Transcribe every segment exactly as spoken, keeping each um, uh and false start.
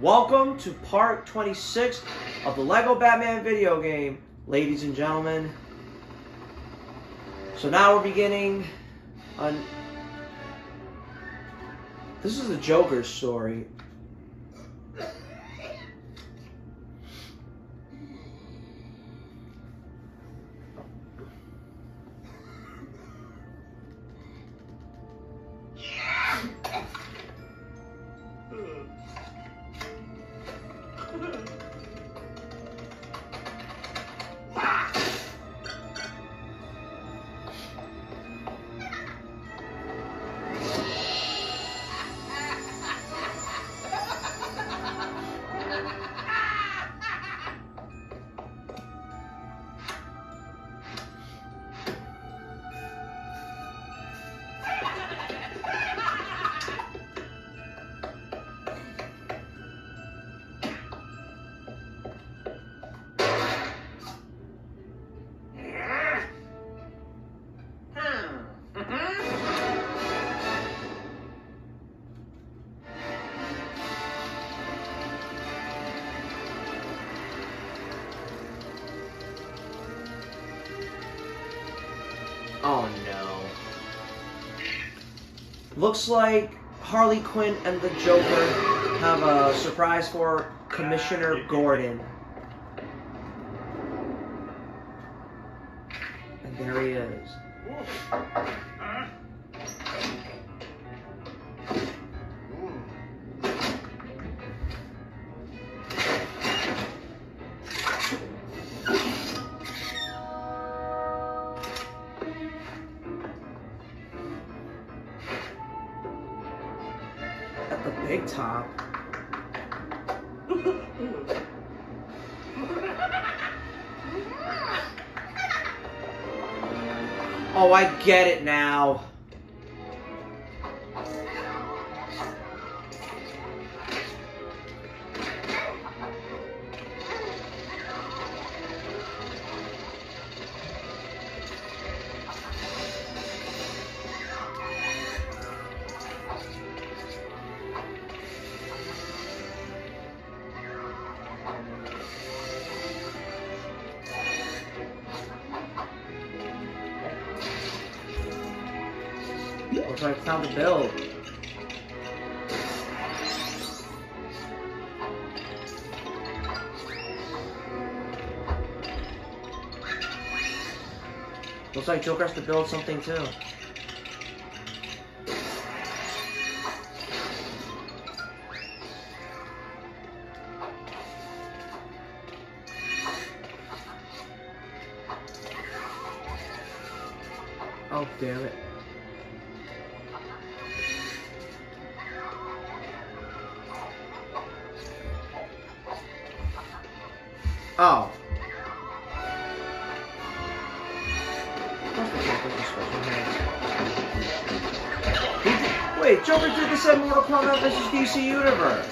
welcome to part twenty-six of the Lego Batman video game, ladies and gentlemen. So now we're beginning on... This is the Joker's story. Oh no. Looks like Harley Quinn and the Joker have a surprise for Commissioner Gordon. And there he is. At the big top. Oh, I get it now. Looks like I found the build. Looks like Joker has to build something too. Oh, damn it. Oh. Wait, Joker did this at Mortal Kombat versus D C Universe.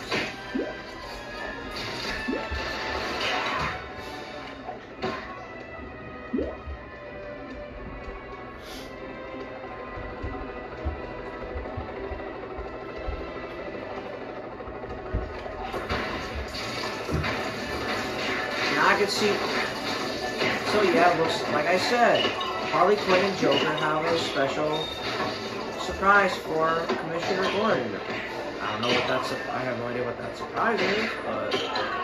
I can see. So yeah, it looks like I said, Harley Quinn and Joker have a special surprise for Commissioner Gordon. I don't know what that's. I have no idea what that surprise is, but.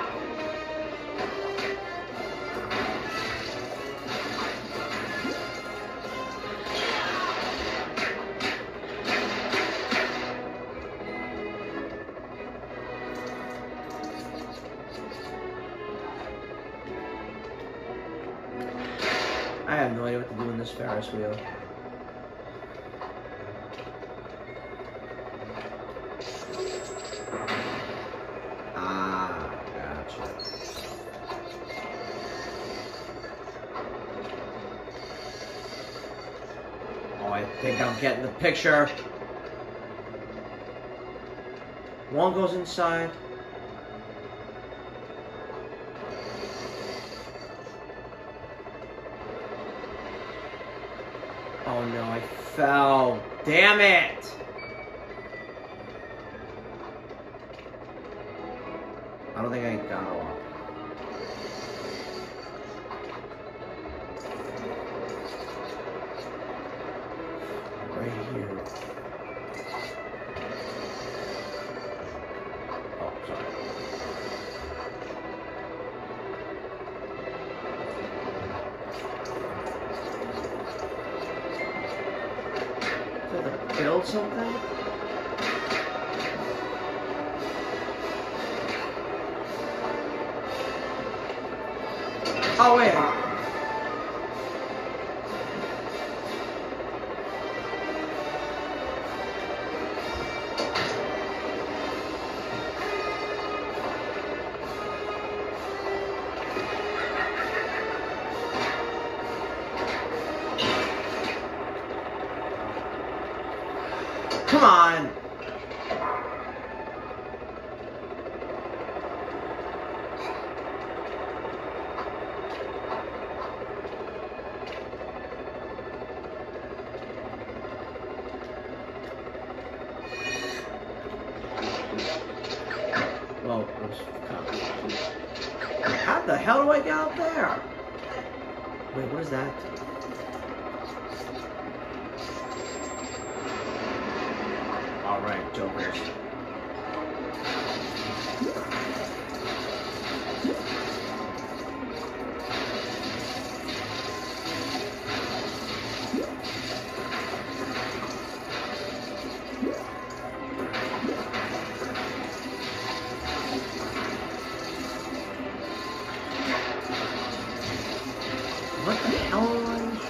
I have no idea what to do in this Ferris wheel. Ah, gotcha. Oh, I think I'm getting the picture. One goes inside. Oh no, I fell. Damn it! I don't think I got a lot. Right here. Oh, sorry. Do I have to build something? Oh, wait. Come on. Well, it was how the hell do I get out there? Wait, what is that? Alright, Jokers. What the hell am I shooting?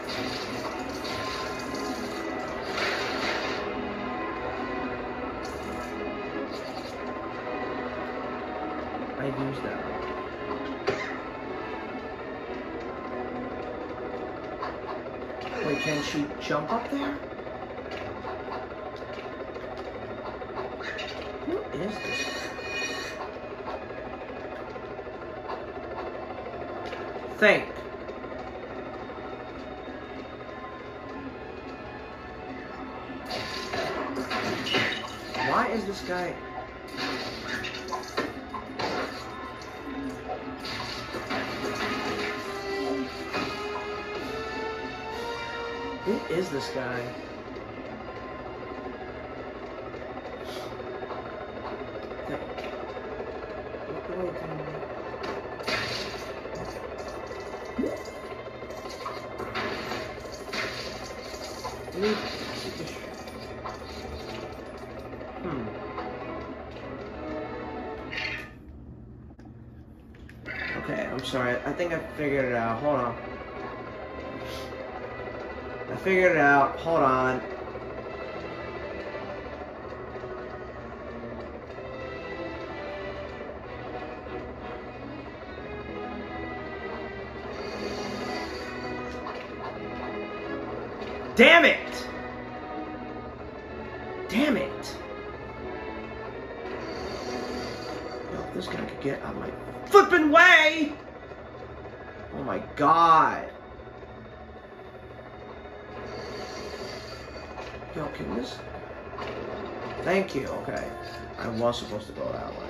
I used that. Wait, can she jump up there? Who is this guy? Think. Why is this guy? Who is this guy? What do I do? Hmm. Okay, I'm sorry. I think I figured it out. Hold on. I figured it out. Hold on. Damn it! Damn it! Yo, if this guy could get out of my flippin' way! Oh my god. Yo, can this... Thank you, okay. I was supposed to go that way.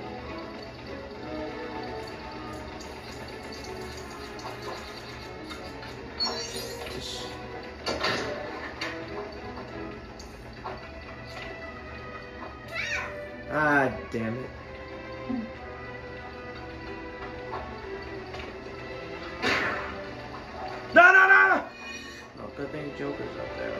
Just... Ah, damn it. No, no, no! Oh, good thing Joker's up there.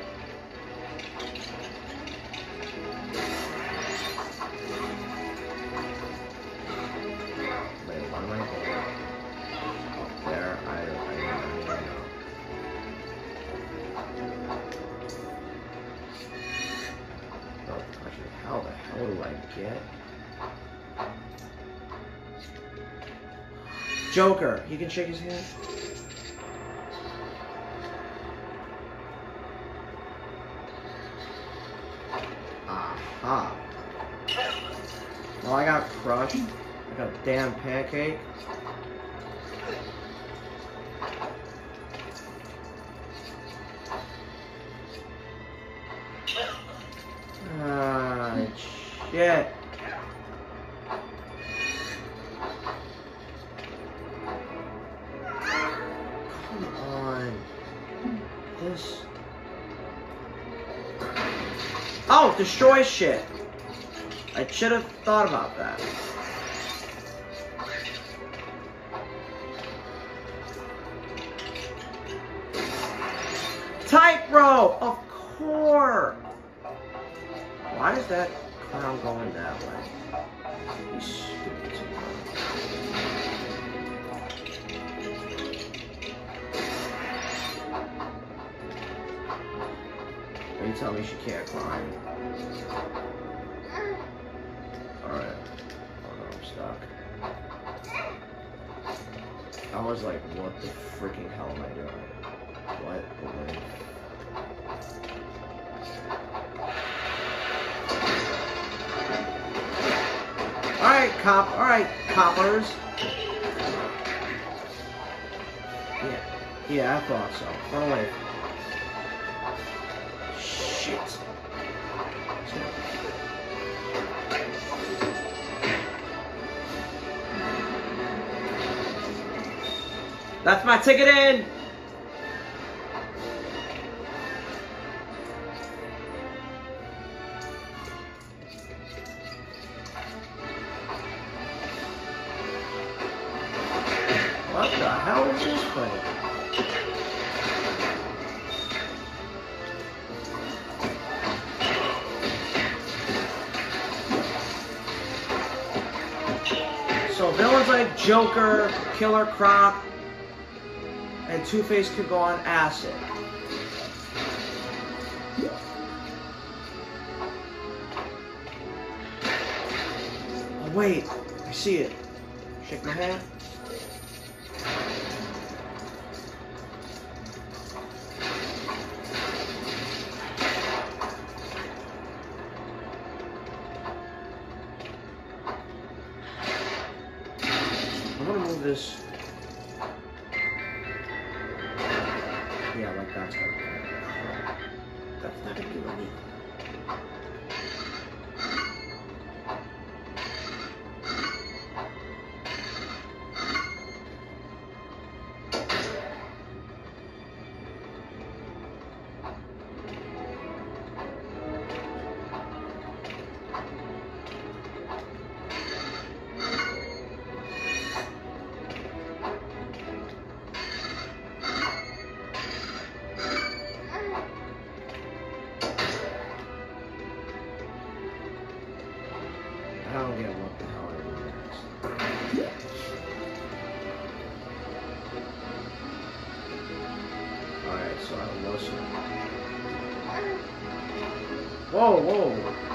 Wait, why am I going up there? I, I, I don't know. Oh, actually, how the hell do I get? Joker, he can shake his hand. Aha. Well, I got crushed. I got a damn pancake. Ah, shit. on. This. Oh, destroy shit. I should have thought about that. Tight row, of course. Why is that clown going that way? He's stupid. Are you telling me she can't climb? Alright. Oh no, I'm stuck. I was like, what the freaking hell am I doing? What the way? Alright, cop. Alright, coppers. Yeah. Yeah, I thought so. Run away. Shit. That's my ticket in! What the hell is this place? So villains like Joker, Killer Croc, and Two-Face could go on acid. Oh wait, I see it. Shake my hand. I'm gonna move this. Yeah, like that's gonna be. That's not gonna do anything. I don't get what the hell I do next. Alright, so I don't listen. Whoa, whoa.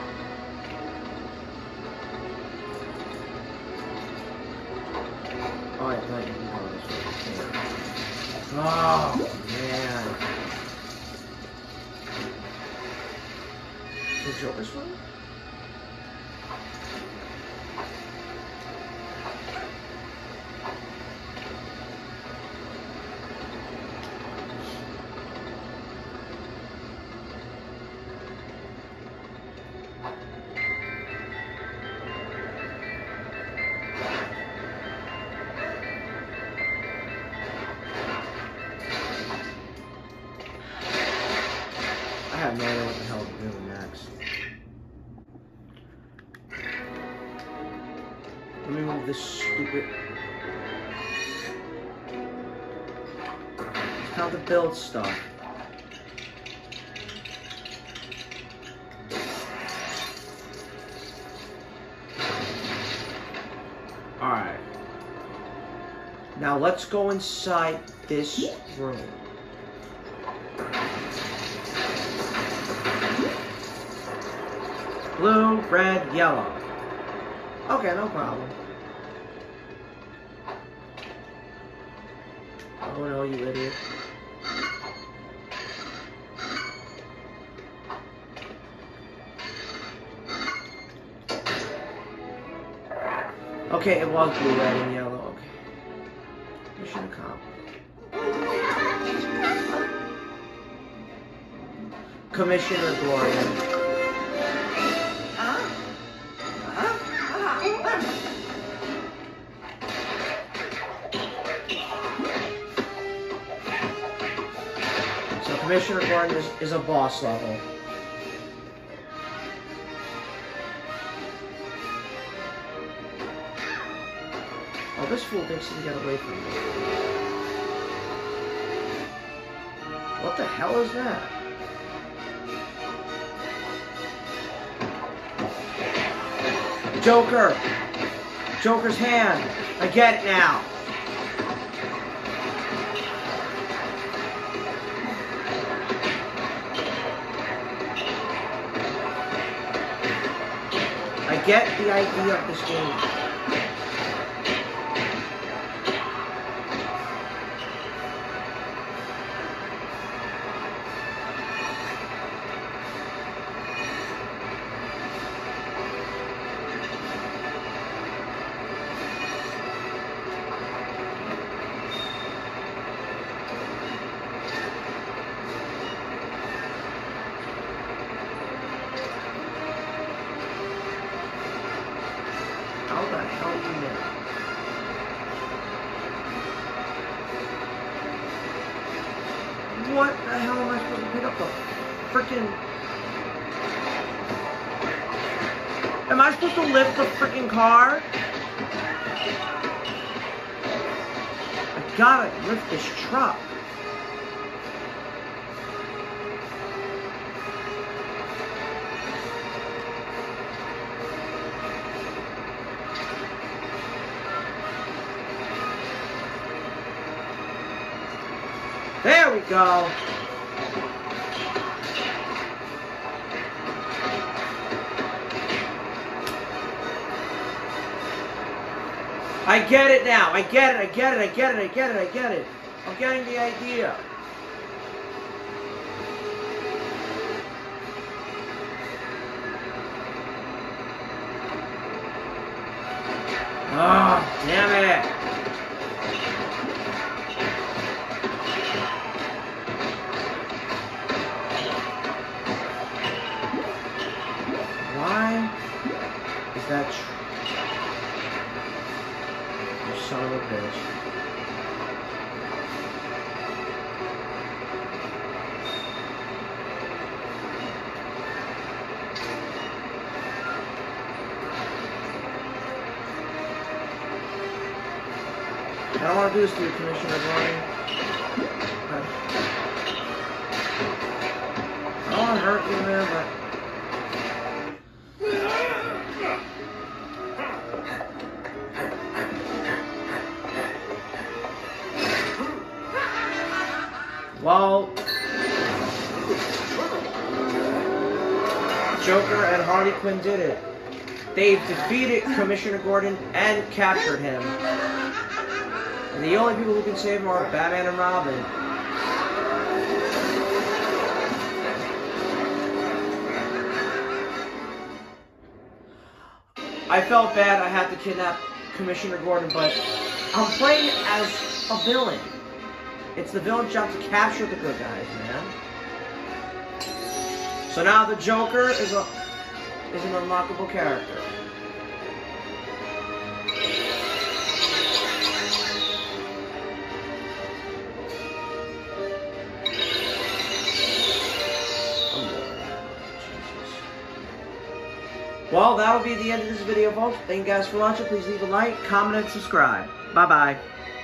Oh, I thought you could go this way. Oh, man. Did you go this way? I have no idea what the hell to do next. Let me move this stupid. It's how to build stuff. Alright. Now let's go inside this room. Blue, red, yellow. Okay, no problem. Oh no, you idiot. Okay, it was blue, red, and yellow. Okay. Mission accomplished. Commissioner Gloria. Commissioner Gordon is, is a boss level. Oh, this fool thinks he can get away from me. What the hell is that? Joker! Joker's hand! I get it now! I get the idea of this game. How the hell do you know? What the hell am I supposed to pick up the frickin'... Am I supposed to lift the frickin' car? I gotta lift this truck. There we go. I get it now. I get it. I get it. I get it. I get it. I get it. I'm getting the idea. Oh, damn it. That tr you son of a bitch. I don't want to do this to you, Commissioner Gordon. I don't want to hurt you, man, but... Well, Joker and Harley Quinn did it. They've defeated Commissioner Gordon and captured him. And the only people who can save him are Batman and Robin. I felt bad I had to kidnap Commissioner Gordon, but I'm playing as a villain. It's the villain's job to capture the good guys, man. So now the Joker is a is an unlockable character. Oh, Jesus. Well, that'll be the end of this video, folks. Thank you guys for watching. Please leave a like, comment, and subscribe. Bye-bye.